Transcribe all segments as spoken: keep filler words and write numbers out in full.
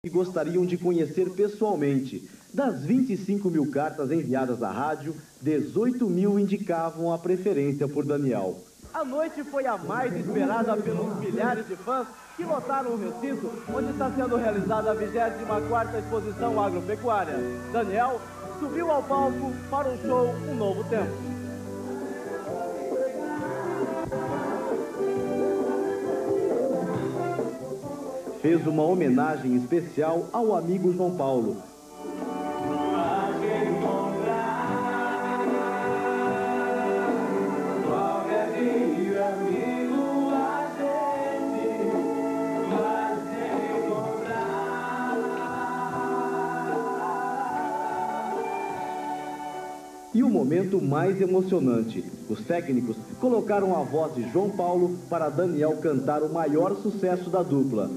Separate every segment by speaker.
Speaker 1: que gostariam de conhecer pessoalmente. Das vinte e cinco mil cartas enviadas à rádio, dezoito mil indicavam a preferência por Daniel. A noite foi a mais esperada pelos milhares de fãs que lotaram o recinto, onde está sendo realizada a vigésima quarta Exposição Agropecuária. Daniel subiu ao palco para o show Um Novo Tempo. Fez uma homenagem especial ao amigo João Paulo. E o momento mais emocionante, os técnicos colocaram a voz de João Paulo para Daniel cantar o maior sucesso da dupla.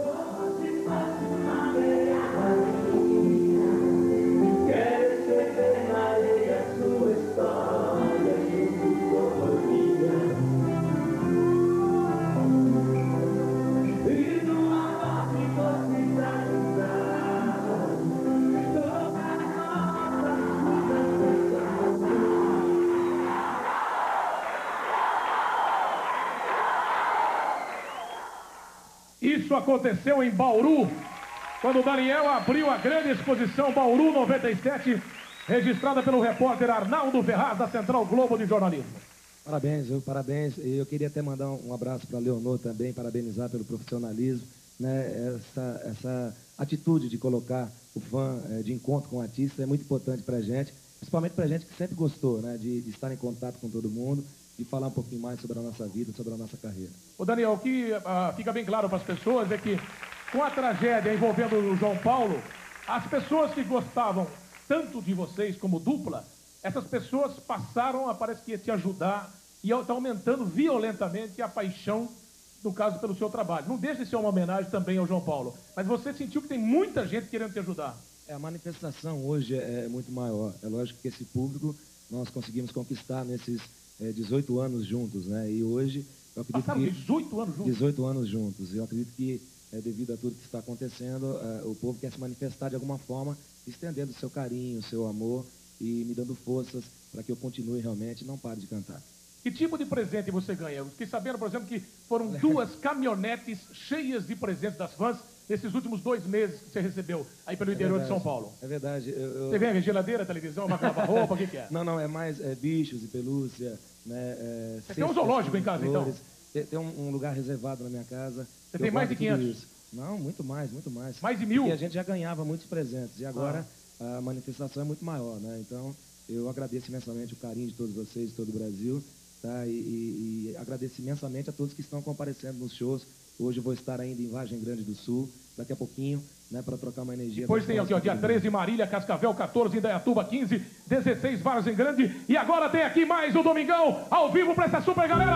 Speaker 2: Isso aconteceu em Bauru, quando o Daniel abriu a grande exposição Bauru noventa e sete, registrada pelo repórter Arnaldo Ferraz, da Central Globo de Jornalismo.
Speaker 3: Parabéns, eu, parabéns. Eu queria até mandar um abraço para Leonor também, parabenizar pelo profissionalismo, né? Essa, essa atitude de colocar o fã é, de encontro com o artista é muito importante para a gente, principalmente para a gente que sempre gostou, né? De, de estar em contato com todo mundo e falar um pouquinho mais sobre a nossa vida, sobre a nossa carreira.
Speaker 2: O Daniel, o que uh, fica bem claro para as pessoas é que, com a tragédia envolvendo o João Paulo, as pessoas que gostavam tanto de vocês como dupla, essas pessoas passaram a, parece que, te ajudar e está aumentando violentamente a paixão, no caso, pelo seu trabalho. Não deixa de ser uma homenagem também ao João Paulo, mas você sentiu que tem muita gente querendo te ajudar.
Speaker 3: É, a manifestação hoje é muito maior. É lógico que esse público nós conseguimos conquistar nesses é, dezoito anos juntos, né? E hoje, eu acredito
Speaker 2: Passaram
Speaker 3: que...
Speaker 2: dezoito anos juntos?
Speaker 3: dezoito anos juntos. Eu acredito que, é, devido a tudo que está acontecendo, é, o povo quer se manifestar de alguma forma, estendendo o seu carinho, o seu amor e me dando forças para que eu continue realmente e não pare de cantar.
Speaker 2: Que tipo de presente você ganha? Eu fiquei sabendo, por exemplo, que foram duas caminhonetes cheias de presentes das fãs nesses últimos dois meses que você recebeu aí pelo interior é de São Paulo.
Speaker 3: É verdade. Eu, eu...
Speaker 2: Você ganha geladeira, televisão, uma lava-roupa, o que, que é?
Speaker 3: Não, não, é mais é, bichos e pelúcia. Né, é,
Speaker 2: você tem um zoológico em casa,
Speaker 3: flores.
Speaker 2: então?
Speaker 3: Tem, tem um, um lugar reservado na minha casa.
Speaker 2: Você tem mais de quinhentos?
Speaker 3: Isso. Não, muito mais, muito mais.
Speaker 2: Mais de mil?
Speaker 3: E a gente já ganhava muitos presentes. E agora ah. a manifestação é muito maior, né? Então, eu agradeço imensamente o carinho de todos vocês, de todo o Brasil. Tá? E, e, e agradeço imensamente a todos que estão comparecendo nos shows. Hoje eu vou estar ainda em Vargem Grande do Sul, daqui a pouquinho, né, para trocar uma energia.
Speaker 2: Depois tem aqui, ó, dia treze, Marília, Cascavel, quatorze, Indaiatuba, quinze, dezesseis, Vargem Grande. E agora tem aqui mais o Domingão, ao vivo para essa super galera,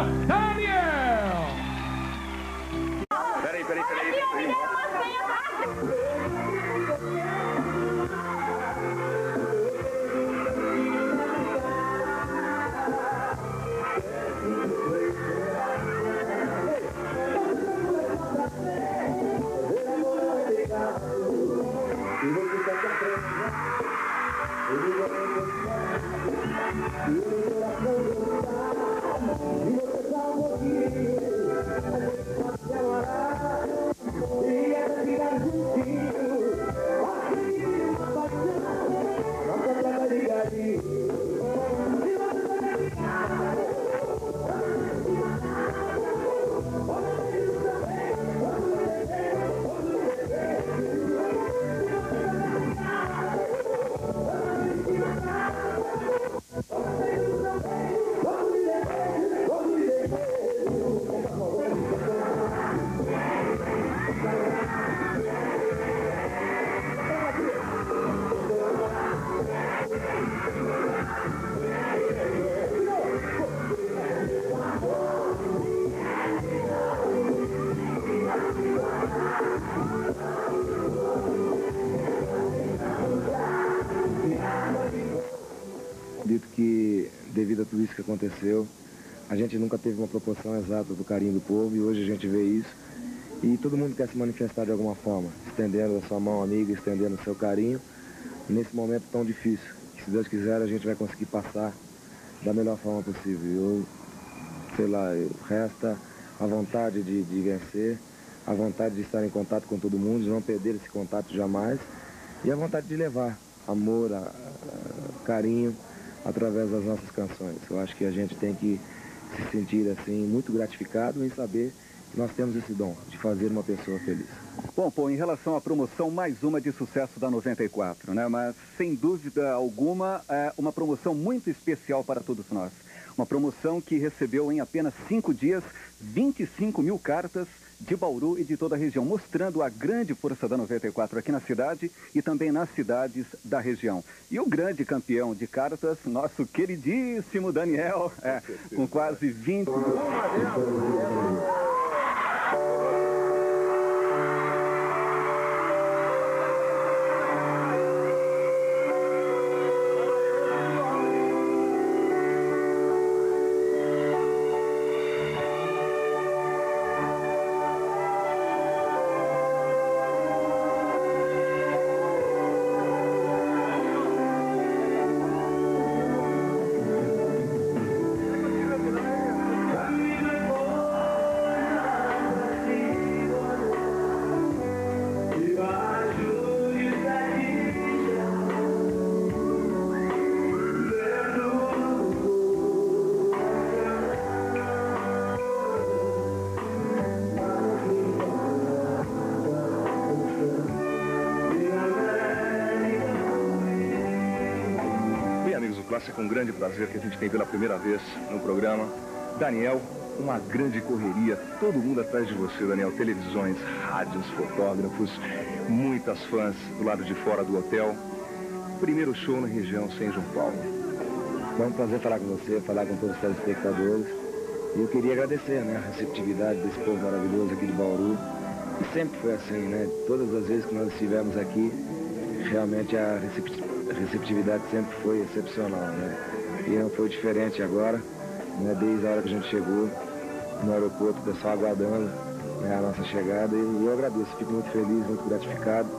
Speaker 2: Daniel!
Speaker 4: Peraí, peraí, peraí. peraí.
Speaker 3: Acredito que, devido a tudo isso que aconteceu, a gente nunca teve uma proporção exata do carinho do povo e hoje a gente vê isso. E todo mundo quer se manifestar de alguma forma, estendendo a sua mão amiga, estendendo o seu carinho, nesse momento tão difícil. Que, se Deus quiser, a gente vai conseguir passar da melhor forma possível. Eu, sei lá, resta a vontade de, de vencer, a vontade de estar em contato com todo mundo, de não perder esse contato jamais, e a vontade de levar amor, a, a, carinho, através das nossas canções. Eu acho que a gente tem que se sentir assim muito gratificado em saber que nós temos esse dom de fazer uma pessoa feliz.
Speaker 4: Bom, pô, em relação à promoção, mais uma de sucesso da noventa e quatro, né? Mas, sem dúvida alguma, é uma promoção muito especial para todos nós. Uma promoção que recebeu em apenas cinco dias vinte e cinco mil cartas de Bauru e de toda a região, mostrando a grande força da noventa e quatro aqui na cidade e também nas cidades da região. E o grande campeão de cartas, nosso queridíssimo Daniel, é, com quase vinte...
Speaker 5: É com grande prazer que a gente tem pela primeira vez no programa. Daniel, uma grande correria, todo mundo atrás de você, Daniel, televisões, rádios, fotógrafos, muitas fãs do lado de fora do hotel. Primeiro show na região sem João Paulo.
Speaker 3: É um prazer falar com você, falar com todos os telespectadores. E eu queria agradecer, né, a receptividade desse povo maravilhoso aqui de Bauru. E sempre foi assim, né? Todas as vezes que nós estivemos aqui, realmente a receptividade A receptividade sempre foi excepcional, né? E não foi diferente agora, né? Desde a hora que a gente chegou no aeroporto, o pessoal aguardando, né, a nossa chegada. E eu agradeço, fico muito feliz, muito gratificado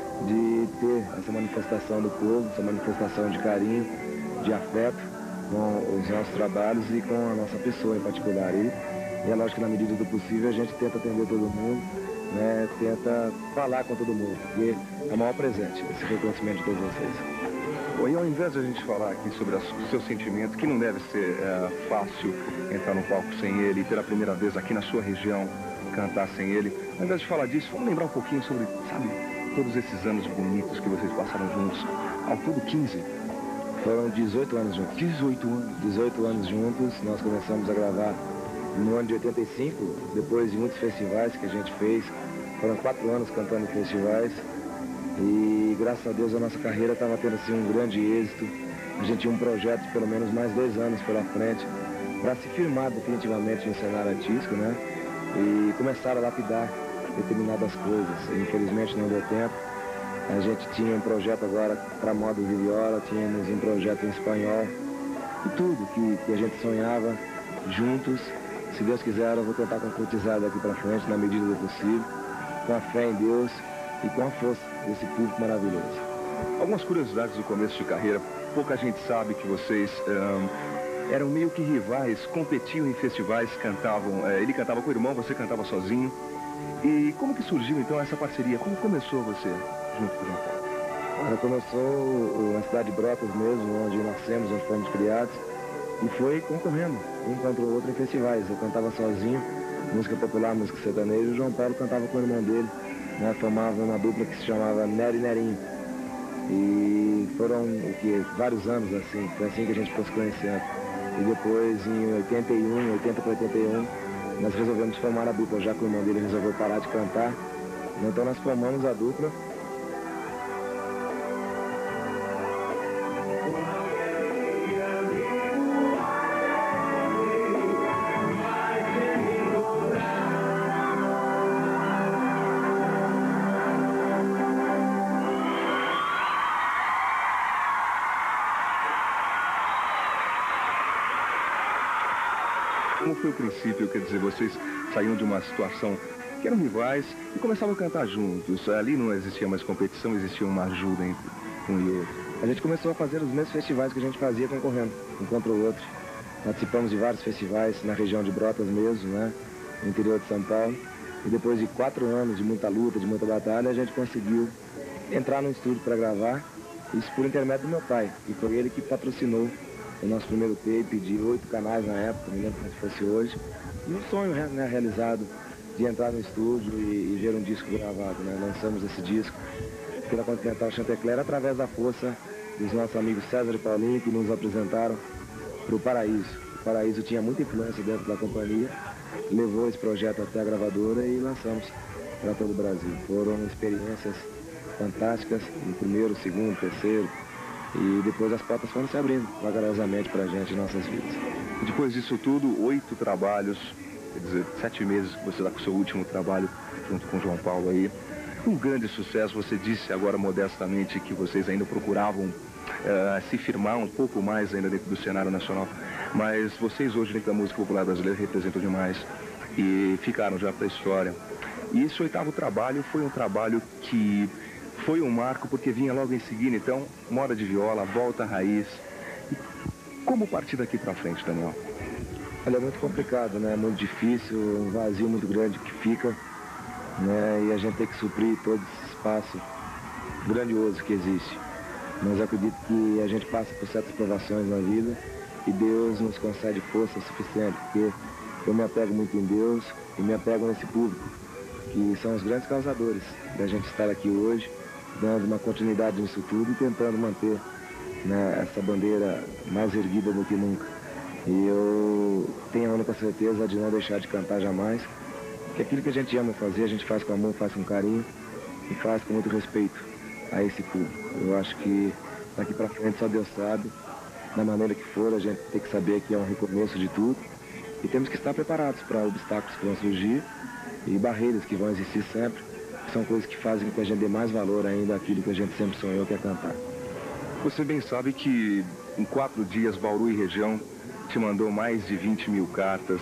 Speaker 3: de ter essa manifestação do povo, essa manifestação de carinho, de afeto com os nossos trabalhos e com a nossa pessoa em particular. E, e é lógico que na medida do possível a gente tenta atender todo mundo, né? Tenta falar com todo mundo, porque é o maior presente, esse reconhecimento de todos vocês.
Speaker 5: Bom, e ao invés de a gente falar aqui sobre o seu sentimento, que não deve ser é, fácil entrar no palco sem ele, e pela primeira vez aqui na sua região cantar sem ele, ao invés de falar disso, vamos lembrar um pouquinho sobre, sabe, todos esses anos bonitos que vocês passaram juntos. Ao todo, quinze?
Speaker 3: Foram dezoito anos juntos.
Speaker 5: dezoito anos?
Speaker 3: dezoito anos juntos, nós começamos a gravar no ano de oitenta e cinco, depois de muitos festivais que a gente fez. Foram quatro anos cantando em festivais. E graças a Deus a nossa carreira estava tendo assim um grande êxito. A gente tinha um projeto de pelo menos mais dois anos pela frente para se firmar definitivamente no cenário artístico, né? E começar a lapidar determinadas coisas. Infelizmente não deu tempo. A gente tinha um projeto agora para moda de viola, tínhamos um projeto em espanhol. E tudo que, que a gente sonhava juntos, se Deus quiser, eu vou tentar concretizar daqui para frente na medida do possível, com a fé em Deus e com a força desse público maravilhoso.
Speaker 5: Algumas curiosidades do começo de carreira. Pouca gente sabe que vocês um, eram meio que rivais, competiam em festivais, cantavam. Uh, ele cantava com o irmão, você cantava sozinho. E como que surgiu então essa parceria? Como começou você junto com o João Paulo?
Speaker 3: Ela começou na cidade de Brotas mesmo, onde nascemos, onde fomos criados. E foi concorrendo, um contra o outro em festivais. Eu cantava sozinho, música popular, música sertaneja, e o João Paulo cantava com o irmão dele. Né, formava uma dupla que se chamava Nery Nerinho. E foram o que, vários anos assim, foi assim que a gente ficou se conhecendo. E depois, em oitenta e um, oitenta para oitenta e um, nós resolvemos formar a dupla, já que o irmão dele resolveu parar de cantar. Então nós formamos a dupla.
Speaker 5: Como foi o princípio? Quer dizer, vocês saíram de uma situação que eram rivais e começavam a cantar juntos. Ali não existia mais competição, existia uma ajuda entre um e outro.
Speaker 3: A gente começou a fazer os mesmos festivais que a gente fazia concorrendo, um contra o outro. Participamos de vários festivais na região de Brotas mesmo, né, no interior de São Paulo. E depois de quatro anos de muita luta, de muita batalha, a gente conseguiu entrar no estúdio para gravar. Isso por intermédio do meu pai, e foi ele que patrocinou o nosso primeiro tape de oito canais na época, não lembro como se fosse hoje. E um sonho, né, realizado de entrar no estúdio e, e ver um disco gravado, né? Lançamos esse disco pela Continental Chantecler através da força dos nossos amigos César e Paulinho, que nos apresentaram para o Paraíso. O Paraíso tinha muita influência dentro da companhia, levou esse projeto até a gravadora e lançamos para todo o Brasil. Foram experiências fantásticas, no primeiro, segundo, terceiro, e depois as portas foram se abrindo vagarosamente para a gente em nossas vidas.
Speaker 5: Depois disso tudo, oito trabalhos, quer dizer, sete meses que você está com o seu último trabalho junto com o João Paulo aí. Um grande sucesso, você disse agora modestamente que vocês ainda procuravam uh, se firmar um pouco mais ainda dentro do cenário nacional, mas vocês hoje dentro da música popular brasileira representam demais e ficaram já para a história. E esse oitavo trabalho foi um trabalho que foi um marco porque vinha logo em seguida, então, Moda de Viola, Volta à Raiz. E como partir daqui para frente, Daniel?
Speaker 3: Olha, é muito complicado, né? É muito difícil, um vazio muito grande que fica, né? E a gente tem que suprir todo esse espaço grandioso que existe. Mas eu acredito que a gente passa por certas provações na vida e Deus nos concede força suficiente, porque eu me apego muito em Deus e me apego nesse público, que são os grandes causadores da gente estar aqui hoje, dando uma continuidade nisso tudo e tentando manter, né, essa bandeira mais erguida do que nunca. E eu tenho a única certeza de não deixar de cantar jamais, que aquilo que a gente ama fazer, a gente faz com amor, faz com carinho e faz com muito respeito a esse público. Eu acho que daqui para frente só Deus sabe, da maneira que for, a gente tem que saber que é um recomeço de tudo e temos que estar preparados para obstáculos que vão surgir e barreiras que vão existir sempre, que são coisas que fazem com que a gente dê mais valor ainda àquilo que a gente sempre sonhou, que é cantar.
Speaker 5: Você bem sabe que em quatro dias Bauru e região te mandou mais de vinte mil cartas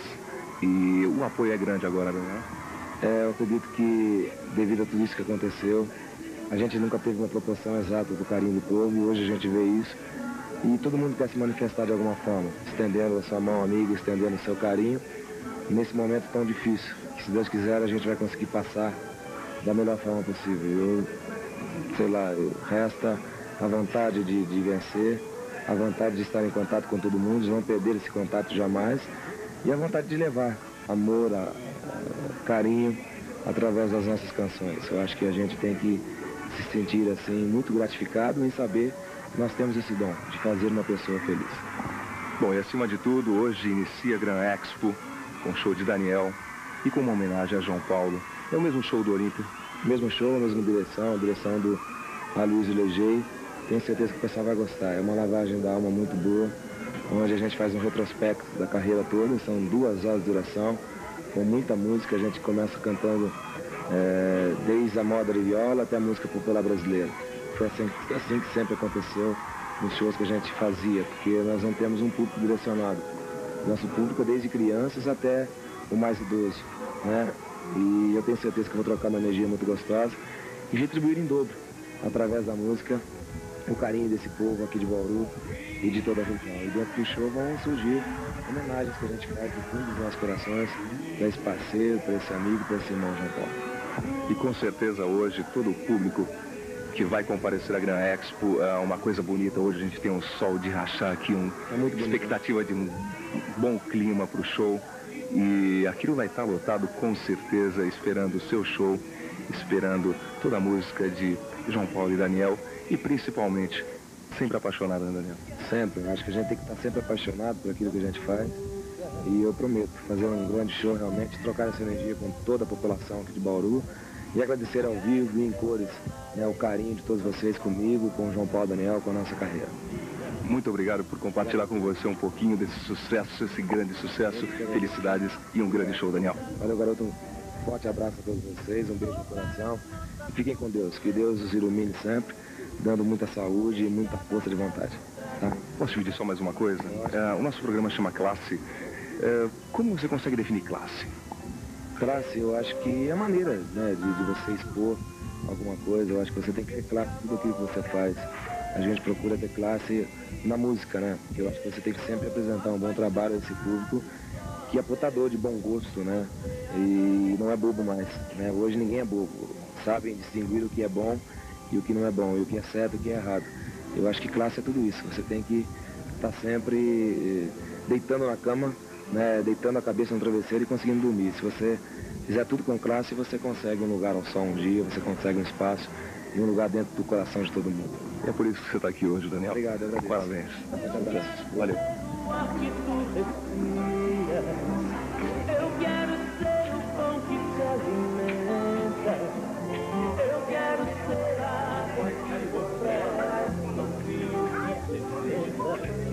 Speaker 5: e o apoio é grande agora, não é?
Speaker 3: É, eu acredito que devido a tudo isso que aconteceu, a gente nunca teve uma proporção exata do carinho do povo e hoje a gente vê isso. E todo mundo quer se manifestar de alguma forma, estendendo a sua mão amiga, estendendo o seu carinho, nesse momento tão difícil, que se Deus quiser a gente vai conseguir passar da melhor forma possível. Eu, sei lá, resta a vontade de, de vencer, a vontade de estar em contato com todo mundo, de não perder esse contato jamais, e a vontade de levar amor, a, a, carinho, através das nossas canções. Eu acho que a gente tem que se sentir assim muito gratificado em saber que nós temos esse dom de fazer uma pessoa feliz.
Speaker 5: Bom, e acima de tudo, hoje inicia a Gran Expo com o show de Daniel e com uma homenagem a João Paulo. É o mesmo show do Olímpio?
Speaker 3: Mesmo show, mesma direção, a direção do Aloysio Legei. Tenho certeza que o pessoal vai gostar. É uma lavagem da alma muito boa, onde a gente faz um retrospecto da carreira toda. São duas horas de duração, com muita música. A gente começa cantando é, desde a moda de viola até a música popular brasileira. Foi assim, assim que sempre aconteceu nos shows que a gente fazia, porque nós não temos um público direcionado. Nosso público é desde crianças até o mais idoso, né? E eu tenho certeza que vou trocar uma energia muito gostosa e retribuir em dobro, através da música, o carinho desse povo aqui de Bauru e de toda a região. E dentro do show vão surgir homenagens que a gente faz do fundo dos nossos corações para esse parceiro, para esse amigo, para esse irmão João Paulo.
Speaker 5: E com certeza hoje todo o público que vai comparecer à Gran Expo é uma coisa bonita. Hoje a gente tem um sol de rachar aqui, uma
Speaker 3: é
Speaker 5: expectativa de um bom clima para o show. E aquilo vai estar lotado com certeza, esperando o seu show, esperando toda a música de João Paulo e Daniel e principalmente sempre apaixonado, né, Daniel?
Speaker 3: Sempre, eu acho que a gente tem que estar sempre apaixonado por aquilo que a gente faz e eu prometo fazer um grande show realmente, trocar essa energia com toda a população aqui de Bauru e agradecer ao vivo e em cores, né, o carinho de todos vocês comigo, com o João Paulo e Daniel, com a nossa carreira.
Speaker 5: Muito obrigado por compartilhar com você um pouquinho desse sucesso, esse grande sucesso. Felicidades e um grande show, Daniel.
Speaker 3: Valeu, garoto. Um forte abraço a todos vocês, um beijo no coração. E fiquem com Deus, que Deus os ilumine sempre, dando muita saúde e muita força de vontade. Tá?
Speaker 5: Posso te pedir só mais uma coisa? É, o nosso programa chama Classe. É, como você consegue definir classe?
Speaker 3: Classe, eu acho que é a maneira, né, de, de você expor alguma coisa. Eu acho que você tem que ter classe em tudo aquilo que você faz. A gente procura ter classe na música, né? Eu acho que você tem que sempre apresentar um bom trabalho a esse público que é portador de bom gosto, né? E não é bobo mais, né? Hoje ninguém é bobo. Sabem distinguir o que é bom e o que não é bom, e o que é certo e o que é errado. Eu acho que classe é tudo isso. Você tem que estar sempre deitando na cama, né, deitando a cabeça no travesseiro e conseguindo dormir. Se você fizer tudo com classe, você consegue um lugar ao sol um dia, você consegue um espaço e um lugar dentro do coração de todo mundo.
Speaker 5: E é por isso que você está aqui hoje, Daniel.
Speaker 3: Obrigado, eu agradeço.
Speaker 5: Parabéns.
Speaker 3: Valeu.
Speaker 6: Eu quero ser o pão que te alimenta. Eu quero ser a água que refresca o frio que te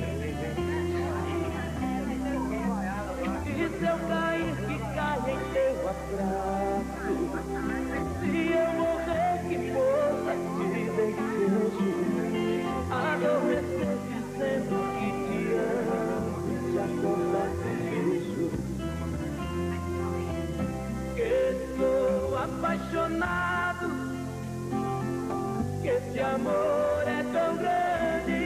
Speaker 6: e se eu cair, que caia em teu abraço. Se eu morrer, que força te desejo. Adormecer dizendo que te amo, te acordar com beijo. Que sou apaixonado, que esse amor é tão grande.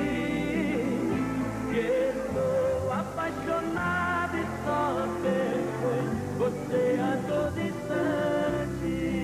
Speaker 6: Que sou apaixonado e só penso em você a todo instante.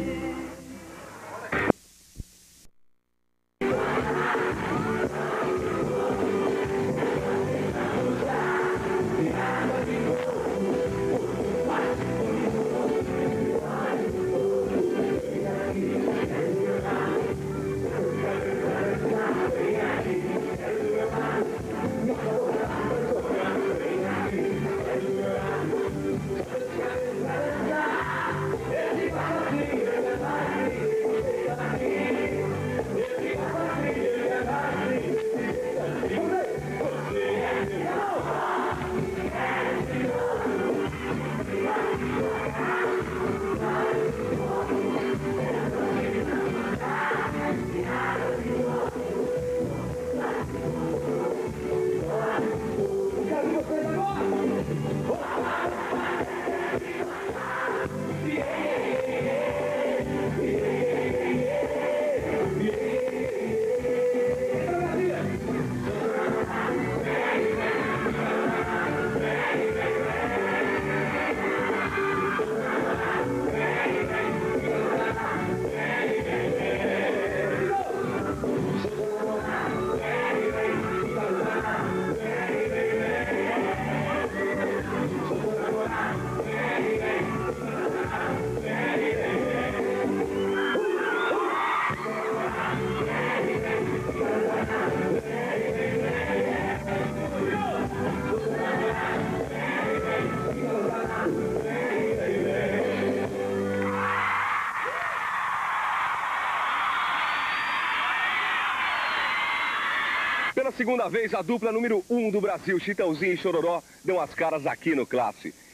Speaker 5: Pela segunda vez, a dupla número um do Brasil, Chitãozinho e Chororó, dão as caras aqui no Classe.